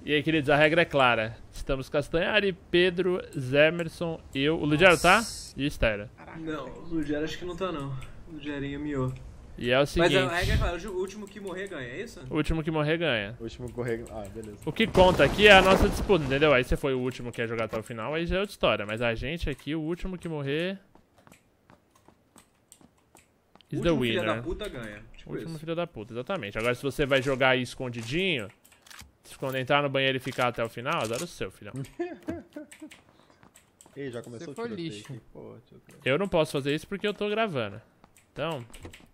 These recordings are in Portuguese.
E aí, queridos, a regra é clara. Estamos Castanhari, Pedro, Zemerson, eu, o Ludiero tá? E o Stera. Não, o Ludiero acho que não tá não. O Lugerinho miou. E é o seguinte... Mas a regra é clara, o último que morrer ganha, é isso? O último que morrer ganha. O último correr... Ah, beleza. O que conta aqui é a nossa disputa, entendeu? Aí você foi o último que ia jogar até o final, aí já é outra história. Mas a gente aqui, o último que morrer... O is the último filho winner. da puta ganha. Tipo O último isso. filho da puta, exatamente. Agora se você vai jogar aí escondidinho, se quando entrar no banheiro e ficar até o final, azar o seu, filhão. Ei, já começou o foi tiroteio lixo. aqui. Pô, deixa eu ver. Eu não posso fazer isso porque eu tô gravando. Então...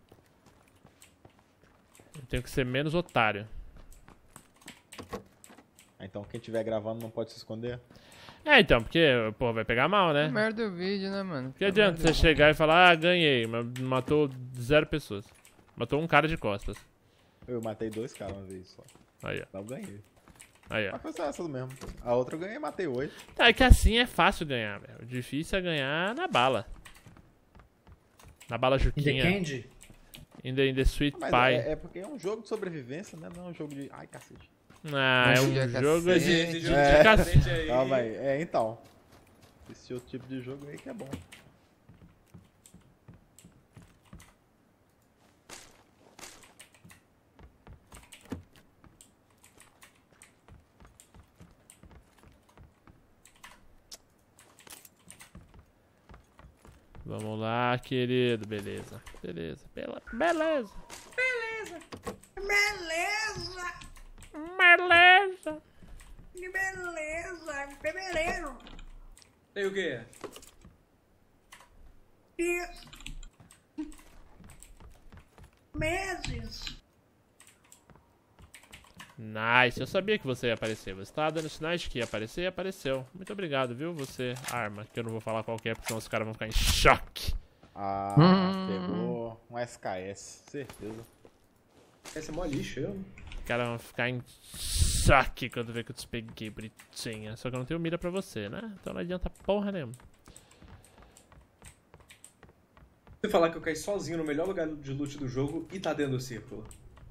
eu tenho que ser menos otário. Ah, então quem estiver gravando não pode se esconder? É, então, porque, pô, vai pegar mal, né? Merda o vídeo, né, mano? Que adianta você chegar e falar, ah, ganhei, mas matou 0 pessoas. Matou um cara de costas. Eu matei 2 caras uma vez só. Aí, ó. Então eu ganhei. Aí, ó. Mas foi só essa mesmo. A outra eu ganhei e matei 8. Tá, é que assim é fácil ganhar, velho. O difícil é ganhar na bala. Na bala In the Juquinha. Candy? In the Sweet Mas Pie. é porque é um jogo de sobrevivência, né? Não é um jogo de... Ai, cacete. Ah, é um Dia jogo cacete. de Esse jogo É. de cacete aí. Calma aí. É, então. Esse outro tipo de jogo aí que é bom. Vamos lá, querido. Beleza. Beleza. Beleza. Beleza! Beleza. Que beleza! Fevereiro! Tem o quê? Isso! Meses! Nice. Eu sabia que você ia aparecer. Você tava dando sinais de que ia aparecer e apareceu. Muito obrigado, viu? Você, arma. Que eu não vou falar qual que é, porque senão os caras vão ficar em choque. Ah, pegou um SKS. Certeza. Esse é mó lixo, eu. Os caras vão ficar em choque quando ver que eu te peguei, bonitinha. Só que eu não tenho mira pra você, né? Então não adianta porra nenhuma. Você falar que eu caí sozinho no melhor lugar de loot do jogo e tá dentro do círculo.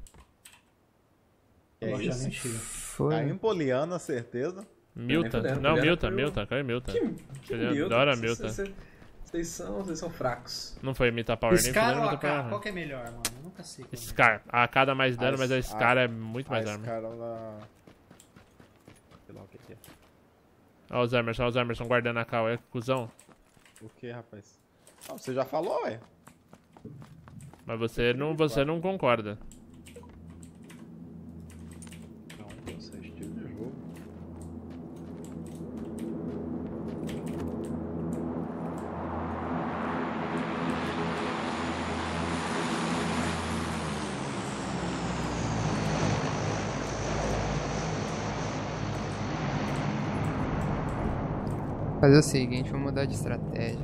É Já isso. mentira. Foi. Caiu em Poliana, certeza. Milton. fudendo, Não, Poliana Milton, foi o- Caiu em Milton. Que Ele Milton? adora Vocês- Milton. Vocês são fracos. Não foi Mita Power nem Scar foi ou Mita AK? Power. Qual que é melhor, mano? Eu nunca sei. qual é melhor. Scar. A AK dá mais dano, mas a Scar a- é muito mais A arma. Scar, ela... Sei lá o que é. Olha o Zemerson guardando a K, é cuzão. O que, rapaz? Não, você já falou, ué. Mas você não concorda. Não, não sei, estilo de jogo. Fazer o seguinte, vou mudar de estratégia.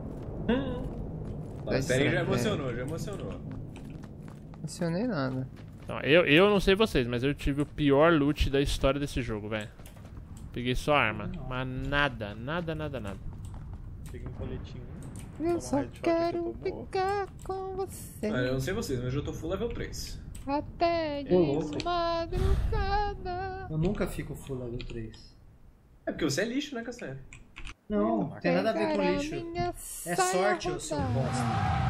A série já emocionou, já emocionou. Não acionei nada. Então, eu não sei vocês, mas eu tive o pior loot da história desse jogo, velho. Peguei só arma. Mas nada. Peguei um coletinho. Eu Toma só headshot, quero eu tô morto. ficar com você Ah, eu não sei vocês, mas eu tô full level 3. até de Ô, louco. madrugada. Eu nunca fico full level 3. É porque você é lixo, né, Castanha? Não, não tem nada a ver com Pegar a lixo. minha É saia sorte, eu sou rodada. bosta.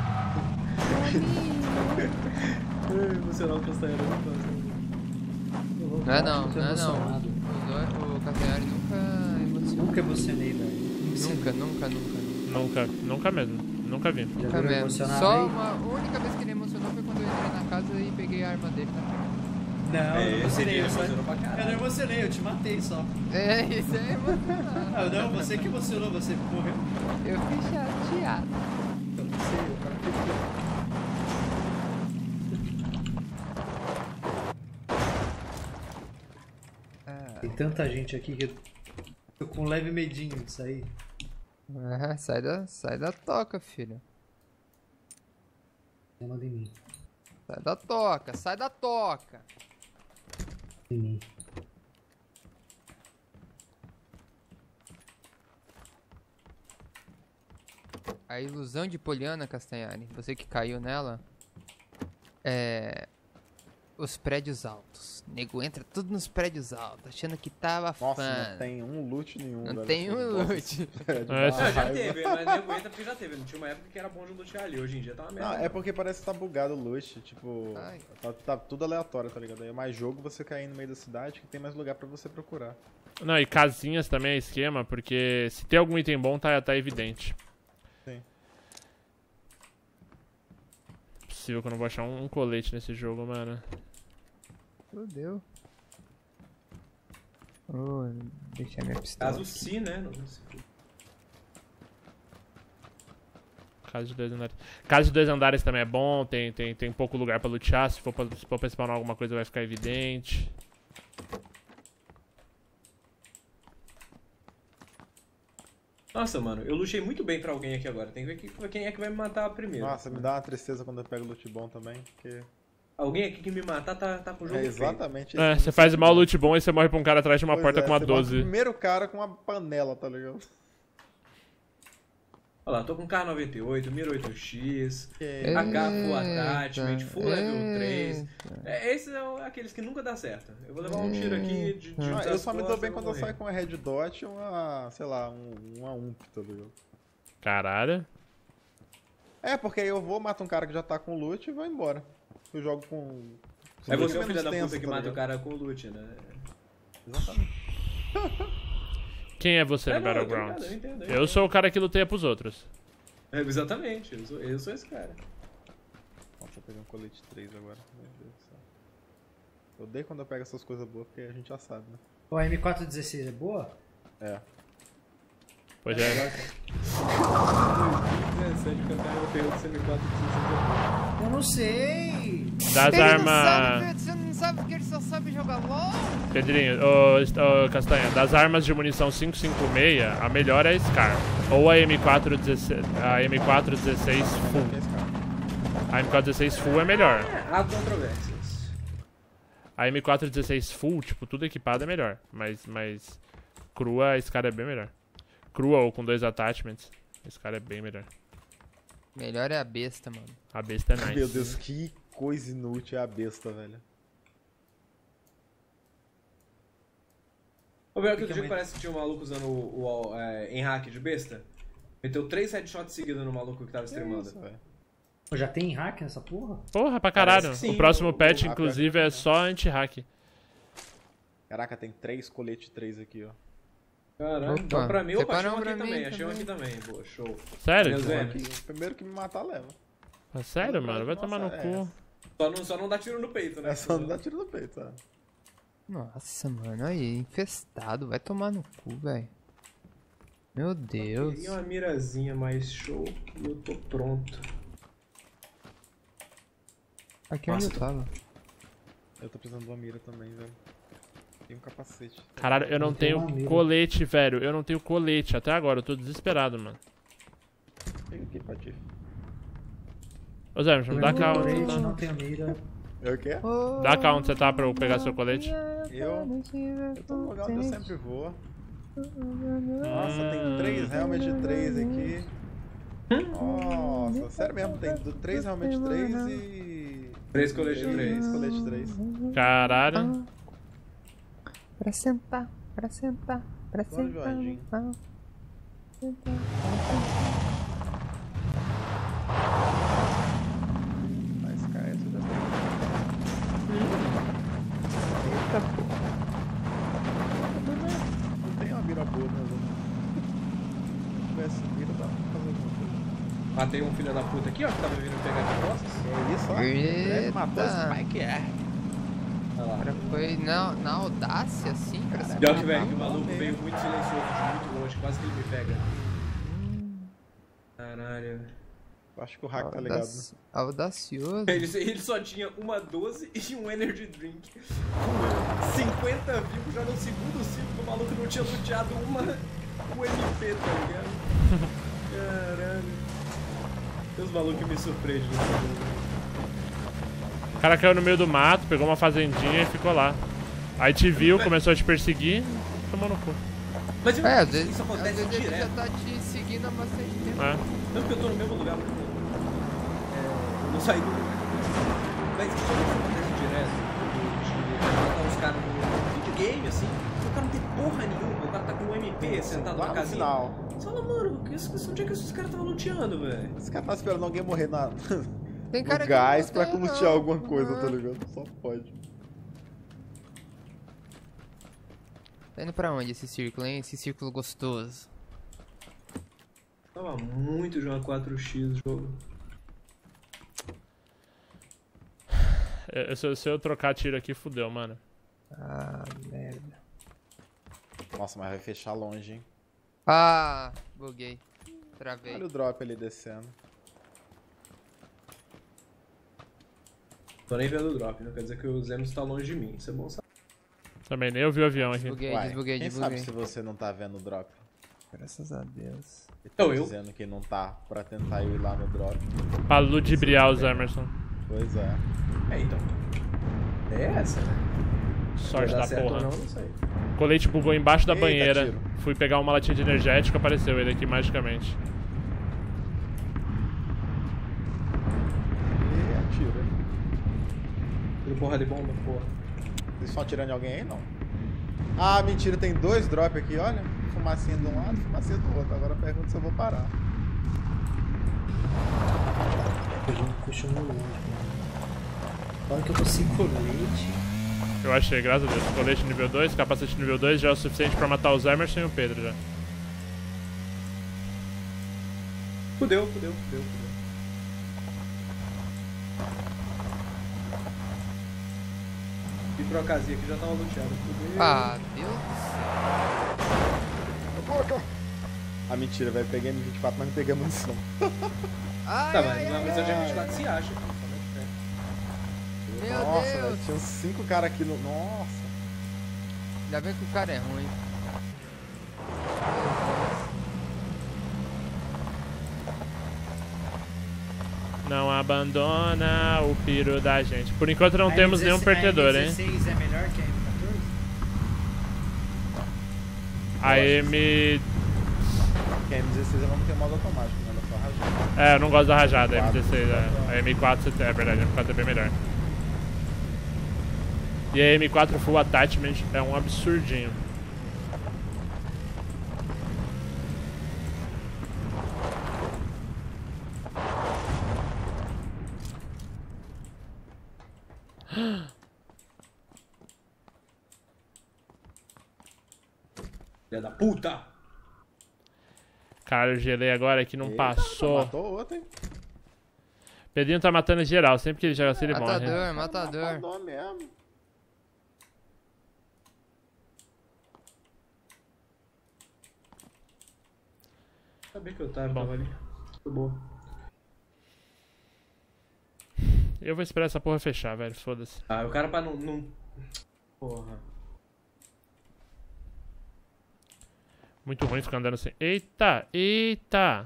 Emocionar o Castanha não gosta. Não é não, Muito não é não. emocionado. O Castanhari nunca emocionou. Nunca emocionei, velho. Nunca mesmo. Nunca vi. Já Nunca viu mesmo. emocionado Só aí? uma única vez que ele emocionou foi quando eu entrei na casa e peguei a arma dele. Não, eu não emocionei. ele Eu só- emocionou pra caralho. eu não emocionei, eu te matei só. É, isso é emocionado. Ah, não, você que emocionou, você morreu. Eu fiquei chateado. Eu não sei, eu quero que Tem tanta gente aqui que eu tô com um leve medinho disso aí. É, sai da toca, filho. Manda em mim. Sai da toca, sai da toca. Em mim. A ilusão de Poliana, Castanhari, você que caiu nela, os prédios altos. Nego entra tudo nos prédios altos, achando que tava Nossa, fã. não tem um loot nenhum. Não velho. tem um Nossa, loot. é de É, barra. Não, já teve, mas nego entra porque já teve. Não tinha uma época que era bom de lutear ali. Hoje em dia tá uma merda. Não, é porque parece que tá bugado o loot, tipo, Ai. tá tudo aleatório, tá ligado? Aí é mais jogo você cair no meio da cidade que tem mais lugar pra você procurar. Não, e casinhas também é esquema, porque se tem algum item bom, tá evidente. Sim. Possível que eu não vou achar um colete nesse jogo, mano. Fudeu. Oh, deixar minha pistola. Caso sim, né? Não sei se- Casa de 2 andares. Casa de 2 andares também é bom, tem pouco lugar pra lutear. Se for pra spawnar alguma coisa vai ficar evidente. Nossa, mano, eu lutei muito bem pra alguém aqui agora. Tem que ver quem é que vai me matar primeiro. Nossa, me dá uma tristeza quando eu pego loot bom também, porque Alguém aqui que me matar tá com o jogo é feito. exatamente É, isso. você faz mal loot bom e você morre pra um cara atrás de uma Pois porta é, com uma você mata o 12. primeiro cara com uma panela, tá ligado? Olha lá, tô com K98, Mira 8X, Que- AK Full Attachment, Full Level 3. Eita. Esses são aqueles que nunca dá certo. Eu vou levar um tiro aqui de Ah, eu só me dou bem costas, quando eu vou saio com uma Red Dot e uma, sei lá, uma UMP, tá ligado? Caralho. É, porque aí eu vou, mato um cara que já tá com loot e vou embora. Eu jogo com... Aí você é o menos filho da tenso, puta que tá mata o ligado? cara com o loot, né? Exatamente. Quem é você no Não, eu tô Battlegrounds? ligado, eu entendo, Eu sou o cara que luteia pros outros. Exatamente, eu sou esse cara. Nossa, eu peguei um colete 3 agora. Meu Deus do céu. Eu odeio quando eu pego essas coisas boas, porque a gente já sabe, né? Pô, a M416 é boa? É. Pois é. 17 que eu carrego o perro do CM4 Eu não sei! Das Ele armas. não sabe, você não sabe porque ele só sabe jogar LOL? Pedrinho, ô Castanha, das armas de munição 556, a melhor é a Scar. Ou a M416 Full. Que é esse cara? A M416 Full é melhor. Há controvérsias. A M416 Full, tipo, tudo equipado é melhor. Mas crua, a Scar é bem melhor. Crua ou com 2 attachments, a Scar é bem melhor. Melhor é a besta, mano. A besta é nice. Meu Deus, que coisa inútil é a besta, velho. Ô, Bel, aquele dia que parece que tinha um maluco usando o enhack de besta. Meteu 3 headshots seguidos no maluco que tava Que streamando. isso, velho? Pô, já tem hack nessa porra? Porra, pra caralho. Parece que sim, O próximo o patch, hack inclusive, é só anti-hack. Caraca, tem 3 coletes 3 aqui, ó. Caralho, Opa, então pra mim, opa, achei separou um aqui pra mim também, achei um aqui também. também. Boa, show. Sério? Meu Zé. Aqui, o primeiro que me matar, leva. Ah, sério, mano? Vai tomar no Nossa, cu. Só não dá tiro no peito, né? É só não dar tiro no peito, tá? Nossa, mano, aí, infestado. Vai tomar no cu, velho. Meu Deus. Queria uma mirazinha mais show e eu tô pronto. Aqui onde eu Nossa. tava. Eu tô precisando de uma mira também, velho. Tem um capacete. Caralho, eu não Não tem tenho uma mira. colete, velho. Eu não tenho colete até agora. Eu tô desesperado, mano. Pega aqui, Patife. Ô Zé, me dá cá onde colete, você não tá. tenho mira. É o quê? Dá cá onde você tá pra eu pegar seu colete. Eu tô no lugar onde eu sempre vou. Nossa, tem 3 realmente 3 aqui. Nossa, sério mesmo, tem 3 realmente 3 e... 3 coletes de 3. colete 3. Caralho. Pra sentar, pra sentar, pra Bora, sentar. Jorginho. Pra sentar. Mas, cara, essa já tem. Eita, pô. Não tem uma mira boa, né, velho? Se tivesse mira, dá pra fazer alguma coisa. Matei um filho da puta aqui, ó, que tava vindo pegar de costas. É isso, ó. Ele matou esse Eita. Spike é. Olha lá. Cara, foi na audácia, assim, cara. você Pior que, matar velho, que o um maluco homem. veio muito silencioso, de muito longe, quase que ele me pega. Caralho. Eu acho que o hack tá ligado, né? Audacioso. Ele só tinha uma 12 e um energy drink. Com 50 vivos já no segundo ciclo, o maluco não tinha luteado uma UMP, tá ligado? Caralho. Os malucos me surpreendem nesse jogo. O cara caiu no meio do mato, pegou uma fazendinha e ficou lá. Aí te viu, começou a te perseguir, tomou no cu. Mas eu, Às vezes, isso às acontece vezes ele já direto. tá te seguindo há bastante tempo. É. Tanto que eu tô no mesmo lugar, eu não saí do lugar. Mas isso acontece direto. matar os caras no videogame, assim. O cara não tem porra nenhuma, o cara tá com um MP sentado Lá na no casinha. final. Você fala, mano, onde é que esses caras estavam luteando, velho? Esse cara tá esperando alguém morrer Tem no cara que gás não pra tem, lutear não. alguma coisa, tá ligado? Só pode. Tá indo pra onde esse círculo, hein? Esse círculo gostoso. Tava muito de uma 4x o jogo. Se eu trocar tiro aqui, fudeu, mano. Ah, merda. Nossa, mas vai fechar longe, hein? Ah, buguei. Travei. Olha o drop ali descendo. Tô nem vendo o drop, não quer dizer que o Zemos tá longe de mim. Isso é bom saber. Também nem eu vi o avião aqui. Desbuguei, Uai, desbuguei, quem desbuguei. sabe se você não tá vendo o drop? Graças a Deus. Ele tá Então, eu? dizendo que não tá pra tentar ir lá no drop. Pra ludibriar os Emerson. Pois é. Então. É essa, né? Sorte Vai dar da certo porra. ou não sei. O colete bugou embaixo da Eita, banheira. tiro. Fui pegar uma latinha de energético, apareceu ele aqui magicamente. E atira. Tiro porra de bomba, porra. Vocês estão atirando em alguém aí, não? Ah, mentira, tem 2 drops aqui, olha. Fumacinha de um lado, fumacinha do outro. Agora pergunta se eu vou parar. A gente puxou no longe, mano. Agora que eu tô sem colete. Eu achei, graças a Deus. Colete nível 2, capacete nível 2 já é o suficiente pra matar os Emerson e o Pedro já. Fudeu. E trocazinha aqui já tava luteado. Fudeu. Ah, Deus do céu. Ah, mentira, velho. Peguei M24, mas não peguei a munição. Ai, Tá, ai, mas uma ai, missão de ai. M24 se acha. Meu Nossa, Deus. velho. Tinha uns 5 caras aqui no. Nossa. Ainda bem que o cara é ruim. Não abandona o piro da gente. Por enquanto não temos nenhum perdedor, hein? A M16 é melhor que a M14? A M... Que a M16 não tem modo automático, né? Ela é só rajada. É, eu não gosto da rajada, a M16. A M4 é verdade, a M4 é bem melhor. E a M4 Full Attachment é um absurdinho. Filha da puta! Cara, eu gelei agora que não Eita, passou. Matou outro, hein? Pedrinho tá matando geral, sempre que ele joga assim ele morre. Matador, matador. Matador mesmo. Sabia que eu tava Bom. ali. Foi boa. Eu vou esperar essa porra fechar, velho, foda-se. Ah, o cara pra não... Porra. Muito ruim ficar andando assim. Eita, eita!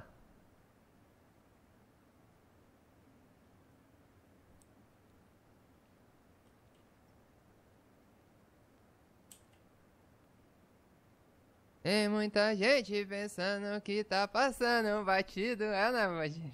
Tem muita gente pensando que tá passando batido. É, né, batido?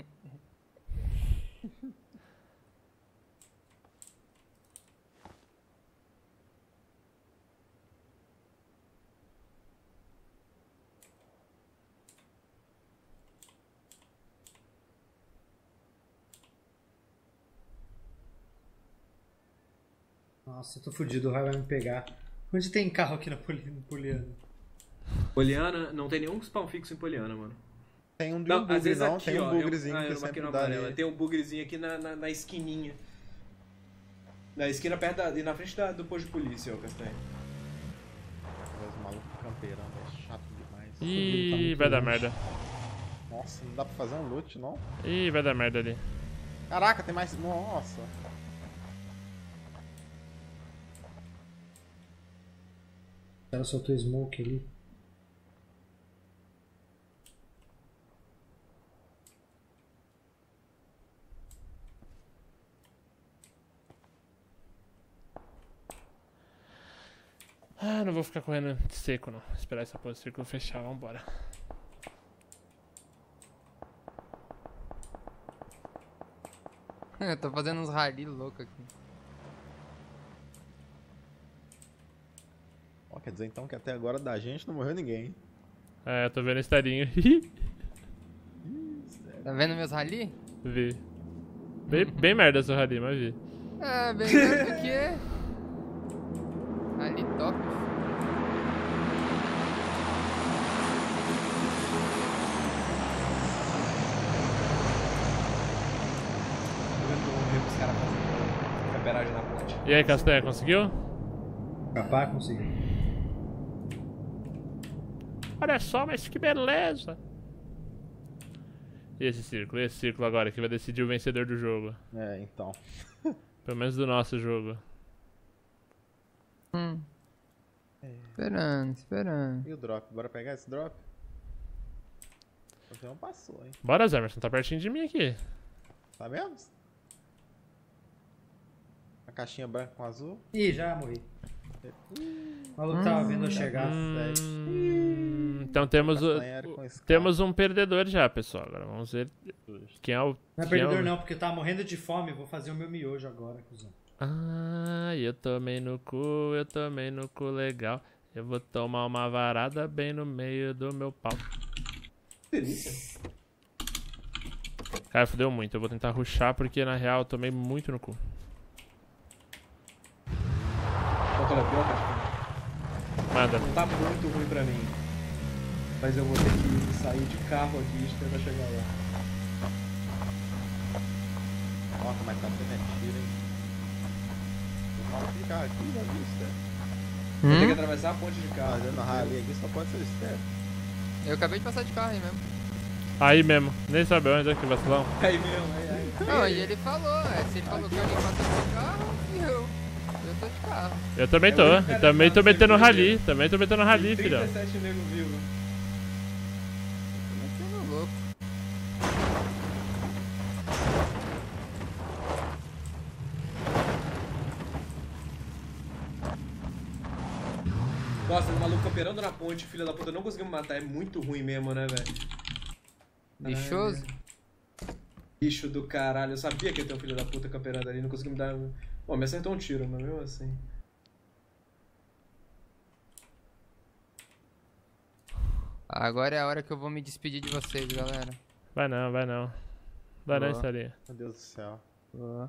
Nossa, eu tô fudido, o raio vai me pegar. Onde tem carro aqui na Poliana? Poliana, não tem nenhum spawn fixo em Poliana, mano. Tem um de Não, um às bugre, vezes não. aqui, Tem um ó, bugrezinho eu que marquei sempre no dá amarelo. ali. Tem um bugrezinho aqui na esquininha. Na esquina perto e na frente do posto de polícia, ó, Castanho. Os malucos campeirão, é chato demais. Ih, vai dar merda. Nossa, não dá pra fazer um loot, não? Ih, vai dar merda ali. Caraca, tem mais... Nossa. O cara soltou smoke ali. Ah, não vou ficar correndo seco, não. Esperar essa porra do círculo fechar, vambora. Eu tô fazendo uns rally loucos aqui. quer dizer então que até agora da gente não morreu ninguém, hein? É, eu tô vendo estarinho. Tá vendo meus rally? Vi. Bem merda seu rally, mas vi. É, bem melhor do que... Rally top. Tô vendo os caras fazendo camperagem na ponte. E aí, Castanha, conseguiu? Capaz, consegui. Olha só, mas que beleza! E esse círculo? E esse círculo agora que vai decidir o vencedor do jogo? É, então. Pelo menos do nosso jogo. Esperando. E o drop? Bora pegar esse drop? O avião passou, hein? Bora, Zemerson, tá pertinho de mim aqui. Tá vendo? A caixinha branca com azul. Ih, já morri. O maluco tava vendo eu chegar. Então temos temos um perdedor já, pessoal. Agora vamos ver quem é o... Não é perdedor não, porque eu tava morrendo de fome. Vou fazer o meu miojo agora, cuzão. Ah, eu tomei no cu legal. Eu vou tomar uma varada bem no meio do meu pau. Delícia. Cara, fudeu muito. Eu vou tentar rushar porque na real eu tomei muito no cu. Qual que é a pior, cara? Manda. Tá muito ruim pra mim. Mas eu vou ter que sair de carro aqui e tentar chegar lá. Nossa, mas tá tendo tiro, hein? Eu falo ficar aqui, já vi isso, né? Vou ter que atravessar a ponte de carro. Fazendo rally aqui só pode ser o Steph. Eu acabei de passar de carro aí mesmo. Aí mesmo. Nem sabe onde é que vacilão. Aí mesmo, aí. Não, e ele falou, se ele falou que alguém passou de carro, e eu tô de carro. Eu também tô. Eu também tô metendo rally. Também tô metendo rally, filhão. 37 nego vivo. Tô metendo louco. Nossa, o maluco camperando na ponte, filho da puta, não conseguiu me matar. É muito ruim mesmo, né, velho? Lixoso. Bicho do caralho. Eu sabia que ia ter um filho da puta camperando ali, não conseguiu me dar... Bom, me acertou um tiro, mas mesmo assim... Agora é a hora que eu vou me despedir de vocês, galera. Vai não, vai não. Vai não, Boa. estaria. Meu Deus do céu. Boa.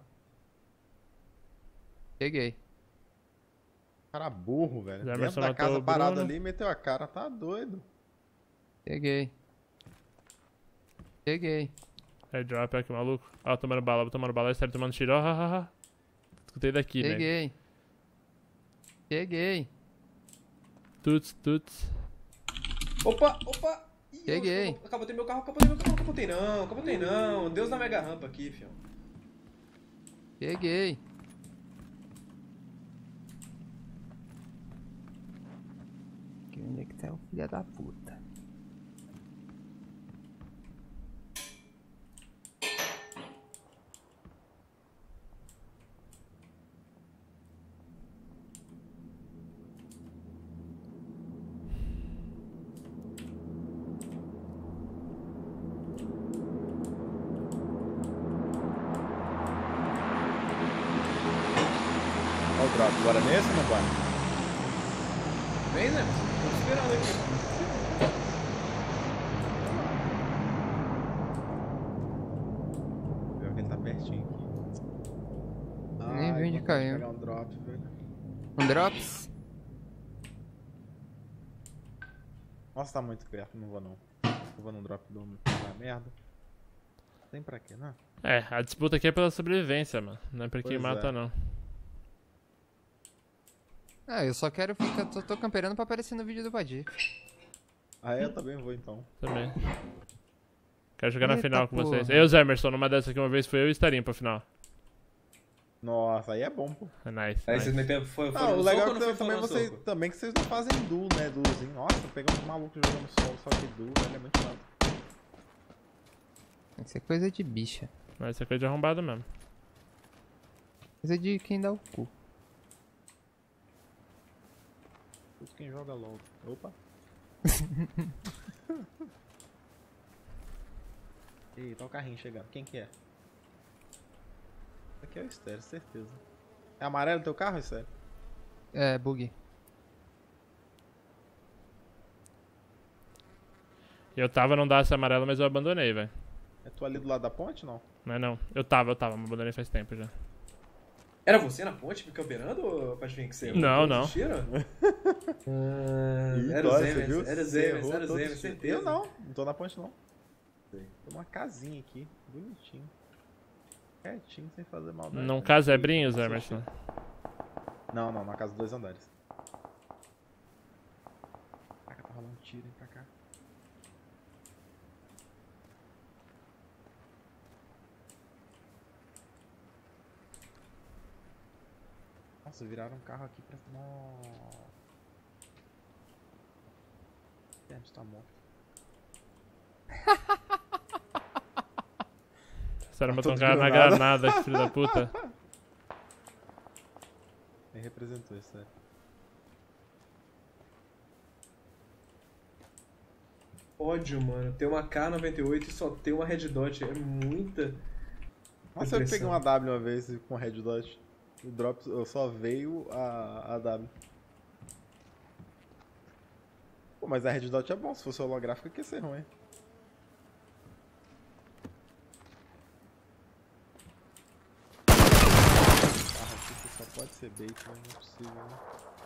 Cheguei. Cara burro, velho. Já Dentro Emerson da matou casa o parado Bruno. ali, meteu a cara. Tá doido. Cheguei. Cheguei. Airdrop, olha que maluco. Ó, tomando bala, tomando bala. Estaria tomando tiro. Ó. Escutei daqui, velho. Cheguei. Cheguei. Tuts. Opa! Ih, Cheguei. Acabotei meu carro. Acabotei não. Deus na mega rampa aqui, fio. Cheguei. Onde é que tá o filho da puta? Olha o drop. Bora nesse ou não vai? Vem, né? Tô esperando aqui. Pior que ele tá pertinho aqui. Nem vi onde vou caiu. pegar um drop, velho. Um drops? Nossa, tá muito perto. Não vou não. Eu vou num drop da merda. Tem pra quê, né? É, a disputa aqui é pela sobrevivência, mano. Não é pra quem Pois mata, é. não. Ah, eu só quero ficar. Tô camperando pra aparecer no vídeo do Badir. Ah, eu também vou então. Também. Quero jogar na Eita final com vocês. porra. Eu, Zemerson, numa dessa aqui uma vez foi eu e Estarinho pra final. Nossa, aí é bom, pô. É nice. Aí nice. vocês meteram... Foi Ah, o no legal soco é ou que não também, foi no soco? também que vocês não fazem duo, né? Duozinho. Nossa, pegar um maluco jogando solo, só que duo, velho, é muito chato. Isso é coisa de bicha. Mas isso é coisa de arrombado mesmo. Coisa de quem dá o cu. Tudo quem joga LOL. Opa. Ih, tá o carrinho chegando. Quem que é? Aqui é o Estéreo, certeza. É amarelo teu carro, Estéreo? É, bug. Eu tava num Dacia amarelo, mas eu abandonei, velho. É tu ali do lado da ponte, não? Não é não. Eu tava, mas abandonei faz tempo já. Era você na ponte me camperando, Patifinho, que você Não, não. Era Ih, o Dória, Zemer, você viu? era o Você Zemer, errou era o todos Zemer, os certeza. Eu não tô na ponte não. Tem uma casinha aqui, bonitinho. Quietinho, sem fazer maldade. Num casebrinho, Zé Emerson? Não, na casa de 2 andares. Caraca, tá rolando tiro, hein, pra cá. Nossa, viraram um carro aqui pra... Nossa. A gente tá morto. Sério, Tô botou um cara na granada. granada, que filho da puta. Quem representou isso, sério? Ódio, mano. Tem uma K98 e só tem uma Red Dot. É muita. Nossa, eu depressão. peguei uma W uma vez com Red Dot. O drop eu só veio a W. Pô, mas a Red Dot é bom, se fosse holográfica que ia ser ruim. Ah, aqui só pode ser bait, mas não é possível, né?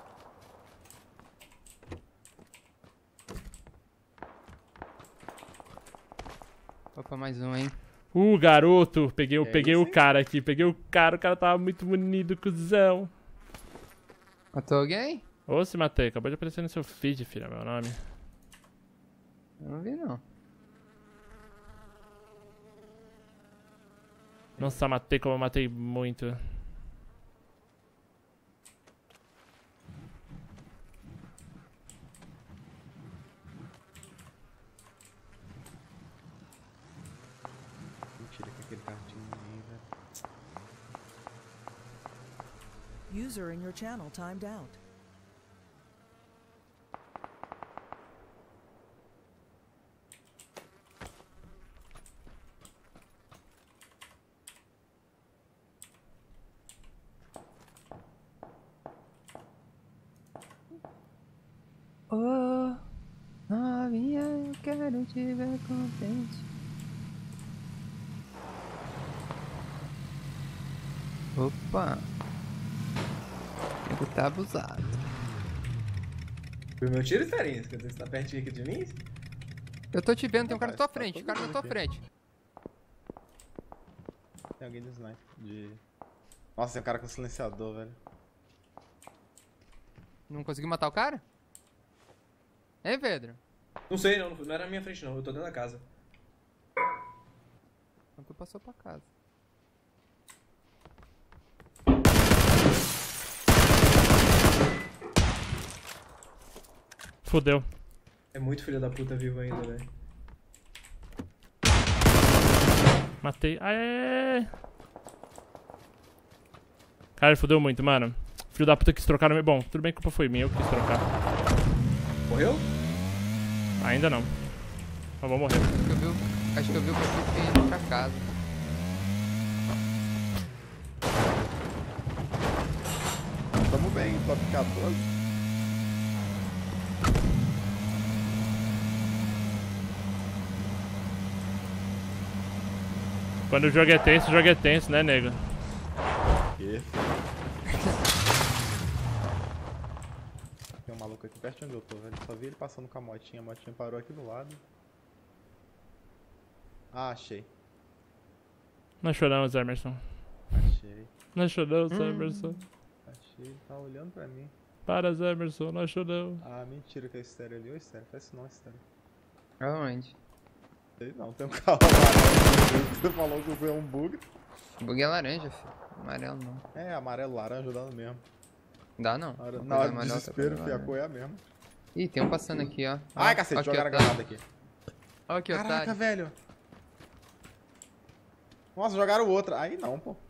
Opa, mais um, hein? Garoto! Peguei isso, o hein? cara aqui, o cara tava muito bonito, cuzão. Matou alguém? Ô, se matei, acabou de aparecer no seu feed, filha, meu nome. Eu não vi, não. Nossa, matei como eu matei muito. Mentira que aquele carro tinha ninguém, velho. User in your channel timed out. Oh, novinha, eu quero te ver contente. Opa. Ele tá abusado. O meu tiro é diferente. Quer dizer, você tá pertinho aqui de mim? Eu tô te vendo, tem um cara na tua Tá frente, todo cara na mundo tua aqui. frente. Tem alguém de sniper. Nossa, tem um cara com silenciador, velho. Não conseguiu matar o cara? Hein, Pedro? Não sei, não era na minha frente não, eu tô dentro da casa. Então tu passou pra casa. Fudeu. É muito filho da puta vivo ainda, velho. Matei. Aê! Cara, ele fudeu muito, mano. Filho da puta quis trocar no meu. Bom, tudo bem que a culpa foi minha, eu quis trocar. Morreu? Ainda não. Mas vou morrer. Acho que eu vi o Patrick indo pra casa. Tamo bem, top 14. Quando o jogo é tenso, né, nego? Que? Tem um maluco aqui perto de onde eu tô, velho. Só vi ele passando com a motinha parou aqui do lado. Ah, achei. Nós choramos, Emerson. Achei. Nós choramos, Emerson. Achei. Ele tá olhando pra mim. Para, Emerson, nós choramos. Ah, mentira que é estéreo ali. Ô, estéreo. Faz isso não, estéreo. Aonde? Sei não, tem um carro amarelo. Você falou que foi um bug. O bug é laranja, filho. Amarelo não. É, amarelo, laranja dando mesmo. Dá não. Na hora, Uma na coisa hora de amarela, desespero, outra fi, a coisa cor é a mesma. Ih, tem um passando aqui, ó. Ai, Ó, cacete, ó que jogaram a otário. granada aqui. Ó que Caraca, otário. velho. Nossa, jogaram outra. Aí não, pô.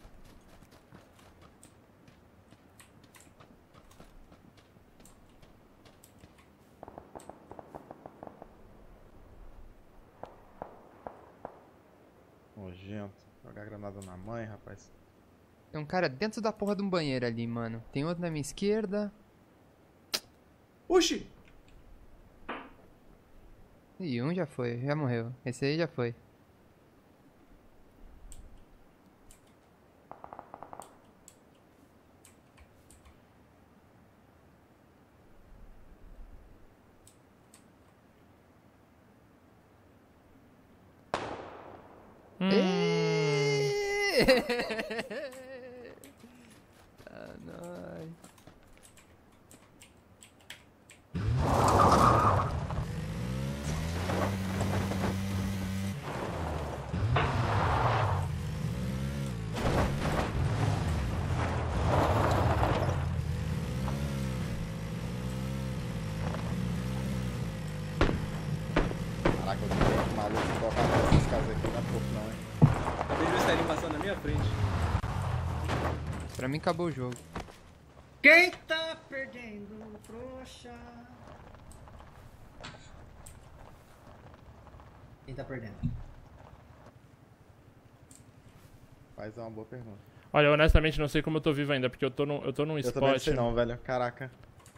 Nojento. Jogar granada na mãe, rapaz. Tem um cara dentro da porra de um banheiro ali, mano. Tem outro na minha esquerda. Oxi! Ih, um já foi, já morreu. Esse aí já foi. Ah, nóis. Caraca, eu tô muito maluco de colocar essas casas aqui, não é pouco não, hein? Vejo o Sterling passando na minha frente. Pra mim acabou o jogo. Quem tá perdendo, trouxa? Quem tá perdendo? Faz uma boa pergunta. Olha, eu honestamente não sei como eu tô vivo ainda, porque eu tô num Eu também não spot. sei não, velho. Caraca.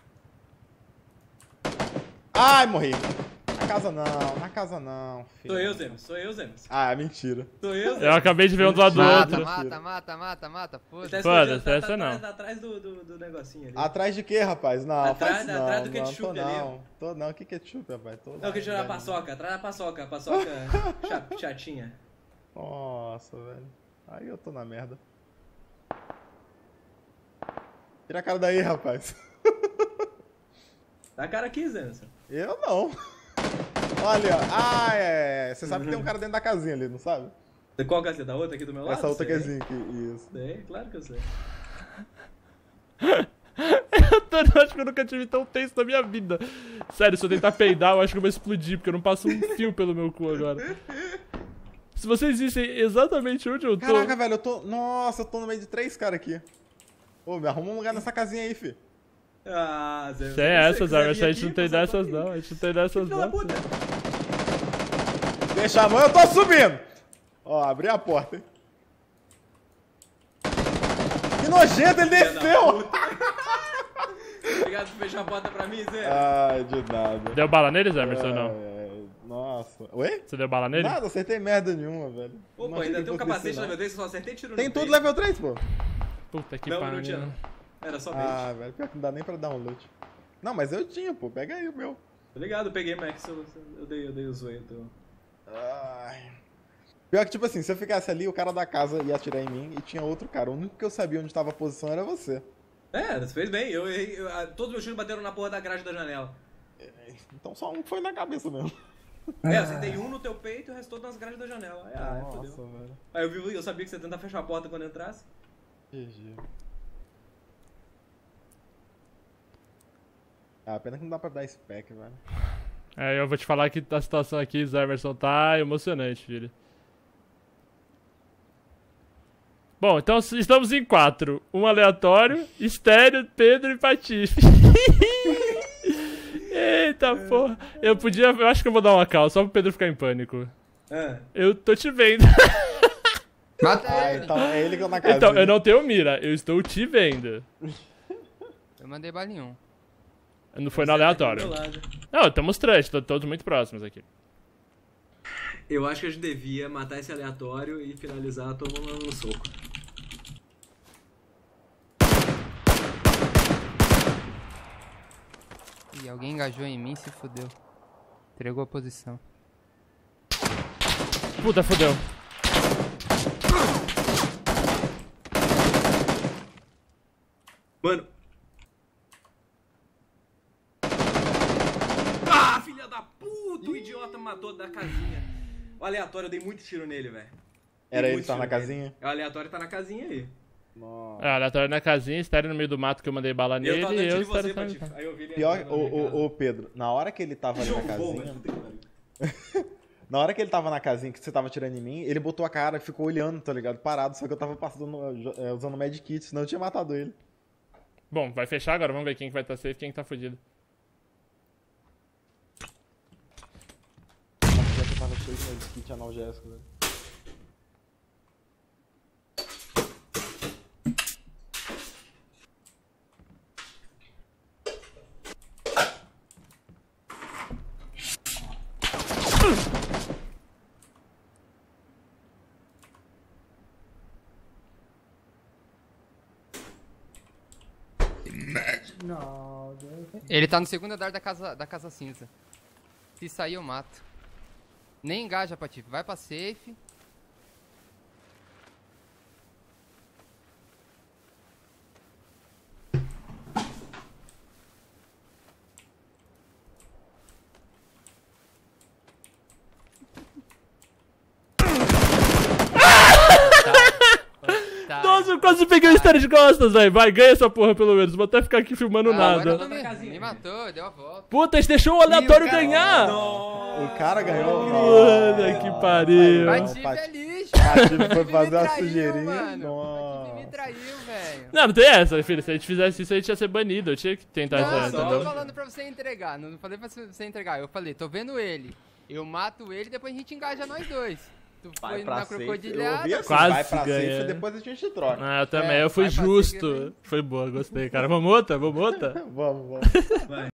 Ai, morri. Na casa não, filho. Sou eu, Zemus. Ah, mentira. Sou eu, Eu Zemus. acabei de ver um do lado do Mata, outro. mata, foda-se. Tá Foda-se, escondido, essa não. Tá atrás do negocinho ali. Atrás de quê, rapaz? Não, Atrás- faz isso não. atrás do não, ketchup tô ali. não. Tô não, que ketchup, rapaz? Tô Não, que lá, tira a velho. paçoca, atrás da paçoca. Chatinha. Nossa, velho. Aí eu tô na merda. Tira a cara daí, rapaz. Dá a cara aqui, Zemus. Eu não. Olha, ah, é. Você sabe que tem um cara dentro da casinha ali, não sabe? Qual casinha? Da outra aqui do meu lado? Essa outra Sei. casinha aqui, isso. Sei, claro que eu sei. Eu acho que eu nunca tive tão tenso na minha vida. Sério, se eu tentar peidar, eu acho que eu vou explodir, porque eu não passo um fio pelo meu cu agora. Se vocês vissem exatamente onde eu tô... Caraca, velho, eu tô. Nossa, eu tô no meio de 3 caras aqui. Ô, me arruma um lugar nessa casinha aí, fi. Ah, Zemus. Sem essas, Armas, a gente não tem dessas não, a gente não tem dessas Filho da não. puta. Deixa a mão, eu tô subindo. Ó, abri a porta, hein. Que nojento, ele desceu. Obrigado por fechar a porta pra mim, Zé. Ai, de nada. Deu bala neles, Emerson, ou não? Ai, nossa. Oi? Você deu bala nele? Nada, acertei merda nenhuma, velho. Opa, Não achei ainda que tem um fosse capacete descer, não. level 3, eu só acertei tiro Tem no tudo peito. level 3, pô. Puta que Não, pariu. não tinha não. Era só bait. Ah, velho, pior que não dá nem pra dar um loot. Não, mas eu tinha, pô. Pega aí o meu. Tô ligado, eu peguei Max, eu dei o zoio. Ai. Pior que, tipo assim, se eu ficasse ali, o cara da casa ia atirar em mim e tinha outro cara. O único que eu sabia onde tava a posição era você. É, você fez bem. Todos meus tiros bateram na porra da grade da janela. Então só um foi na cabeça mesmo. É, eu acertei um no teu peito e o resto todo nas grades da janela. Nossa, Fodeu. velho. Aí eu sabia que você ia tentar fechar a porta quando entrasse. GG. Ah, pena que não dá pra dar spec, velho. É, eu vou te falar que a situação aqui, Zé Emerson, tá emocionante, filho. Bom, então estamos em 4. Um aleatório, Estéreo, Pedro e Patife. Eita porra. Eu acho que eu vou dar uma call, só pro Pedro ficar em pânico. Eu tô te vendo. Mata Ah, ele! então é ele que eu na casa. Então, eu não tenho mira, eu estou te vendo. Eu mandei bala em um. Não foi no aleatório. Do lado. Não, estamos três, todos muito próximos aqui. Eu acho que a gente devia matar esse aleatório e finalizar todo mundo no soco. Ih, alguém engajou em mim e se fudeu. Entregou a posição. Puta, fodeu. Mano. Ah, filha da puta! O idiota matou da casinha. O aleatório, eu dei muito tiro nele, velho. Era Dei ele muito que tava na tiro nele. casinha? O aleatório tá na casinha aí. Nossa. É, aleatório na casinha, Estéreo no meio do mato que eu mandei bala nele Eu tava e dando eu tiro em você, Estéreo Patife. também. Aí eu vi ele Pior, entrando na minha casa. ô Pedro, na hora que ele tava ali na Jogo bom, casinha. velho. Puta que pariu. Na hora que ele tava na casinha, que você tava atirando em mim, ele botou a cara e ficou olhando, tá ligado? Parado, só que eu tava usando o medkit, senão eu tinha matado ele. Bom, vai fechar agora, vamos ver quem que vai estar safe e quem que tá fudido. Nossa, já que eu tava cheio de medkit analgésico, velho. Não, Deus. Ele tá no segundo andar da casa cinza. Se sair, eu mato. Nem engaja, Patife. Vai pra safe. Nossa, eu quase peguei o Star de costas, velho. Vai, ganha essa porra pelo menos. Vou até ficar aqui filmando nada. Me matou, deu a volta. Puta, a gente deixou o aleatório ganhar. O cara ganhou. Puta que pariu. Patife é lixo. Patife foi fazer uma Traiu, sugeirinha. mano. Patife me traiu, velho. Não tem essa, filho. Se a gente fizesse isso, a gente ia ser banido. Eu tinha que tentar Não, essa, não tô entendeu? falando pra você entregar. Não falei pra você entregar. Eu falei, tô vendo ele. Eu mato ele e depois a gente engaja nós dois. Tu Vai foi pra na safe. crocodilhada. Eu ouvi assim, Quase vai pra ganha. safe e depois a gente troca. Ah, eu também. É, Eu fui vai pra justo. seguir. Foi boa, gostei, cara. Vamos outra? Vamos outra? Vamos.